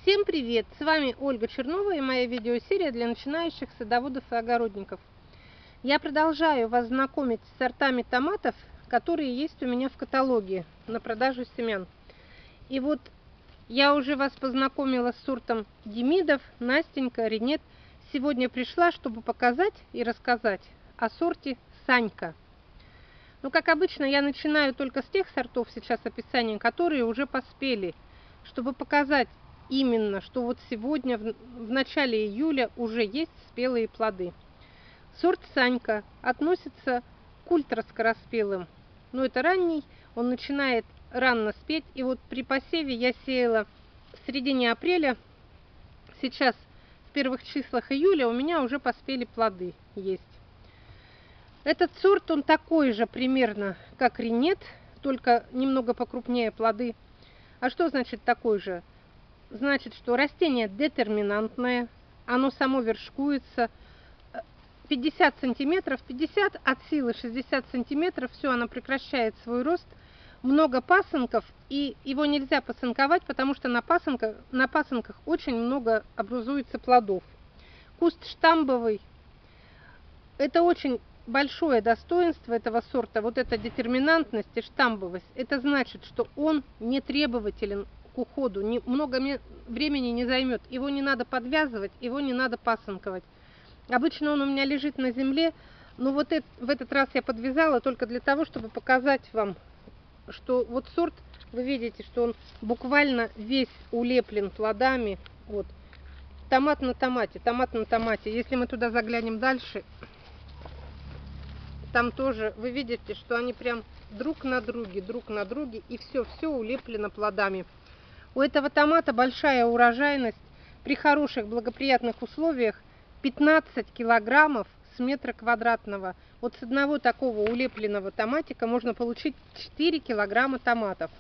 Всем привет! С вами Ольга Чернова и моя видеосерия для начинающих садоводов и огородников. Я продолжаю вас знакомить с сортами томатов, которые есть у меня в каталоге на продажу семян. И вот я уже вас познакомила с сортом Демидов, Настенька, Ренет. Сегодня пришла, чтобы показать и рассказать о сорте Санька. Но, как обычно, я начинаю только с тех сортов сейчас описания, которые уже поспели, чтобы показать именно, что вот сегодня, в начале июля, уже есть спелые плоды. Сорт Санька относится к ультраскороспелым, но это ранний, он начинает рано спеть. И вот при посеве я сеяла в середине апреля, сейчас в первых числах июля у меня уже поспели плоды есть. Этот сорт, он такой же примерно, как Ренет, только немного покрупнее плоды. А что значит такой же? Значит, что растение детерминантное, оно само вершкуется 50 сантиметров, 50 от силы 60 сантиметров, все, оно прекращает свой рост. Много пасынков, и его нельзя пасынковать, потому что на пасынках очень много образуется плодов. Куст штамбовый. Это очень большое достоинство этого сорта, вот эта детерминантность и штамбовость. Это значит, что он не требователен к уходу, много времени не займет. Его не надо подвязывать, его не надо пасынковать. Обычно он у меня лежит на земле, но вот в этот раз я подвязала только для того, чтобы показать вам, что вот сорт, вы видите, что он буквально весь улеплен плодами. Вот. Томат на томате, томат на томате. Если мы туда заглянем дальше, там тоже вы видите, что они прям друг на друге, и все улеплено плодами. У этого томата большая урожайность при хороших благоприятных условиях 15 килограммов с метра квадратного. Вот с одного такого улепленного томатика можно получить 4 килограмма томатов.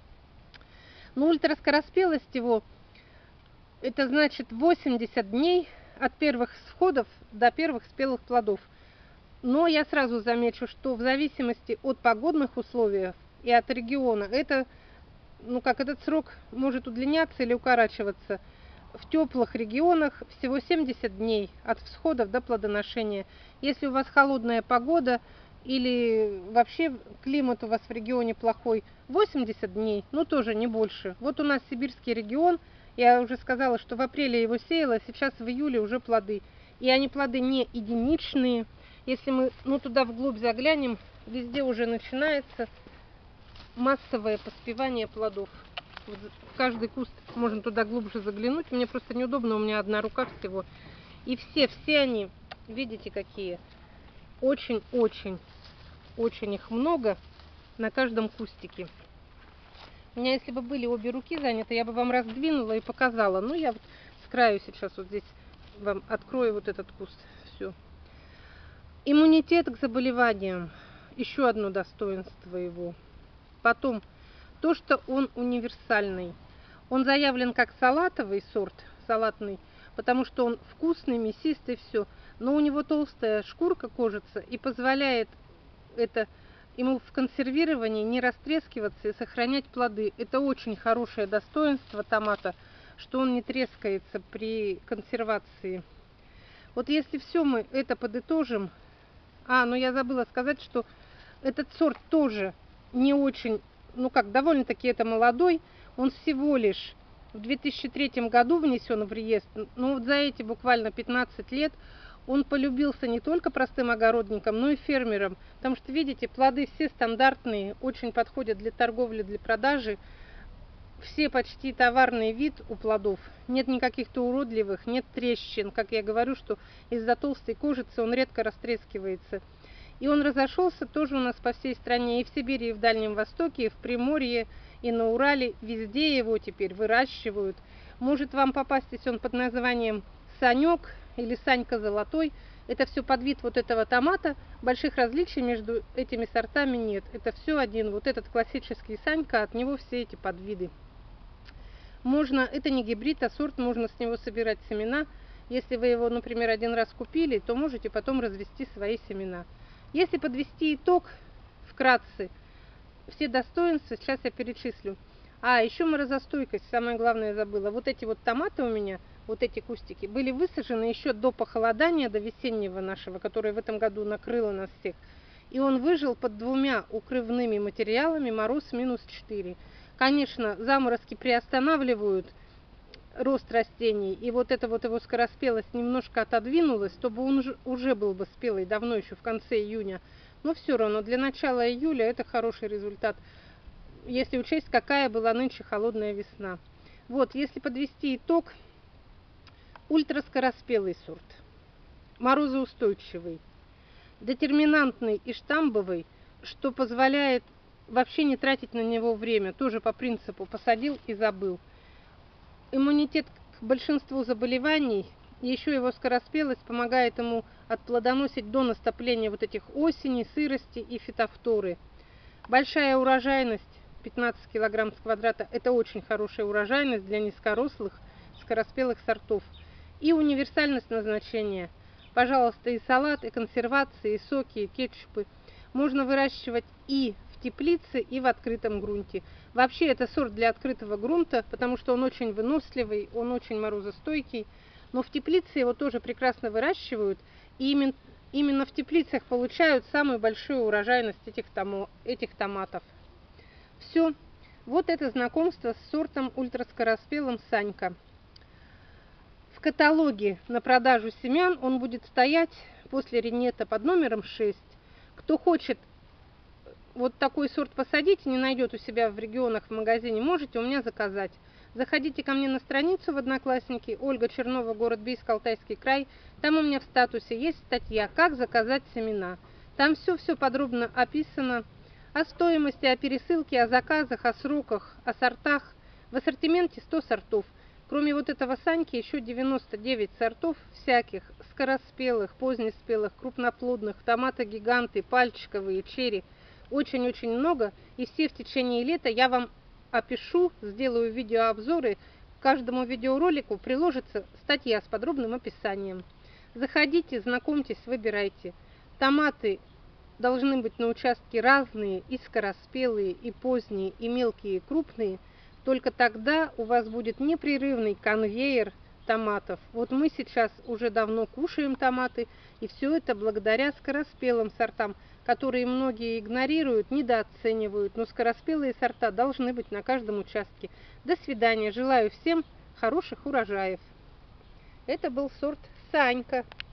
Но ультраскороспелость его, это значит 80 дней от первых всходов до первых спелых плодов. Но я сразу замечу, что в зависимости от погодных условий и от региона, этот срок может удлиняться или укорачиваться. В теплых регионах всего 70 дней от всходов до плодоношения. Если у вас холодная погода или вообще климат у вас в регионе плохой, 80 дней, но тоже не больше. Вот у нас сибирский регион, я уже сказала, что в апреле его сеяла, сейчас в июле уже плоды. И они плоды не единичные. Если мы туда вглубь заглянем, везде уже начинается массовое поспевание плодов. В каждый куст можно туда глубже заглянуть. Мне просто неудобно, у меня одна рука всего. И все они, видите, какие? Очень их много на каждом кустике. У меня, если бы были обе руки заняты, я бы вам раздвинула и показала. Но я вот с краю сейчас вот здесь вам открою вот этот куст. Все. Иммунитет к заболеваниям. Еще одно достоинство его. Потом, то, что он универсальный. Он заявлен как салатовый сорт, салатный, потому что он вкусный, мясистый, все. Но у него толстая шкурка, кожица, и позволяет это ему в консервировании не растрескиваться и сохранять плоды. Это очень хорошее достоинство томата, что он не трескается при консервации. Вот если все мы это подытожим. Но я забыла сказать, что этот сорт тоже не очень, довольно-таки это молодой. Он всего лишь в 2003 году внесен в реестр. Но вот за эти буквально 15 лет он полюбился не только простым огородникам, но и фермерам. Потому что, видите, плоды все стандартные, очень подходят для торговли, для продажи. Все почти товарный вид у плодов. Нет никаких-то уродливых, нет трещин. Как я говорю, что из-за толстой кожицы он редко растрескивается. И он разошелся тоже у нас по всей стране. И в Сибири, и в Дальнем Востоке, и в Приморье, и на Урале. Везде его теперь выращивают. Может вам попастись он под названием Санек или Санька Золотой. Это все подвид вот этого томата. Больших различий между этими сортами нет. Это все один. Вот этот классический Санька, от него все эти подвиды. Это не гибрид, а сорт, можно с него собирать семена. Если вы его, например, один раз купили, то можете потом развести свои семена. Если подвести итог вкратце, все достоинства сейчас я перечислю. А, еще морозостойкость, самое главное я забыла. Вот эти вот томаты у меня, вот эти кустики, были высажены еще до похолодания, до весеннего нашего, которое в этом году накрыло нас всех. И он выжил под 2 укрывными материалами, мороз -4. Конечно, заморозки приостанавливают рост растений, и вот эта вот его скороспелость немножко отодвинулась, чтобы он уже был бы спелый давно, еще в конце июня. Но все равно для начала июля это хороший результат, если учесть, какая была нынче холодная весна. Вот, если подвести итог, ультраскороспелый сорт, морозоустойчивый, детерминантный и штамбовый, что позволяет вообще не тратить на него время, тоже по принципу посадил и забыл. Иммунитет к большинству заболеваний, еще его скороспелость помогает ему отплодоносить до наступления вот этих осени, сырости и фитофторы. Большая урожайность, 15 кг с квадрата, это очень хорошая урожайность для низкорослых, скороспелых сортов. И универсальность назначения. Пожалуйста, и салат, и консервации, и соки, и кетчупы можно выращивать и в теплице, и в открытом грунте. Вообще это сорт для открытого грунта, потому что он очень выносливый, он очень морозостойкий. Но в теплице его тоже прекрасно выращивают, и именно в теплицах получают самую большую урожайность этих томатов. Все. Вот это знакомство с сортом ультраскороспелым Санька. В каталоге на продажу семян он будет стоять после ринета под номером 6. Кто хочет вот такой сорт посадить и не найдет у себя в регионах в магазине, можете у меня заказать. Заходите ко мне на страницу в Одноклассники, Ольга Чернова, город Бийск, Алтайский край. Там у меня в статусе есть статья «Как заказать семена». Там все подробно описано. О стоимости, о пересылке, о заказах, о сроках, о сортах. В ассортименте 100 сортов. Кроме вот этого Саньки, еще 99 сортов всяких, скороспелых, позднеспелых, крупноплодных, томаты-гиганты, пальчиковые, черри. Очень-очень много, и все в течение лета я вам опишу, сделаю видеообзоры. К каждому видеоролику приложится статья с подробным описанием. Заходите, знакомьтесь, выбирайте. Томаты должны быть на участке разные, и скороспелые, и поздние, и мелкие, и крупные. Только тогда у вас будет непрерывный конвейер томатов. Вот мы сейчас уже давно кушаем томаты, и все это благодаря скороспелым сортам, которые многие игнорируют, недооценивают, но скороспелые сорта должны быть на каждом участке. До свидания. Желаю всем хороших урожаев. Это был сорт Санька.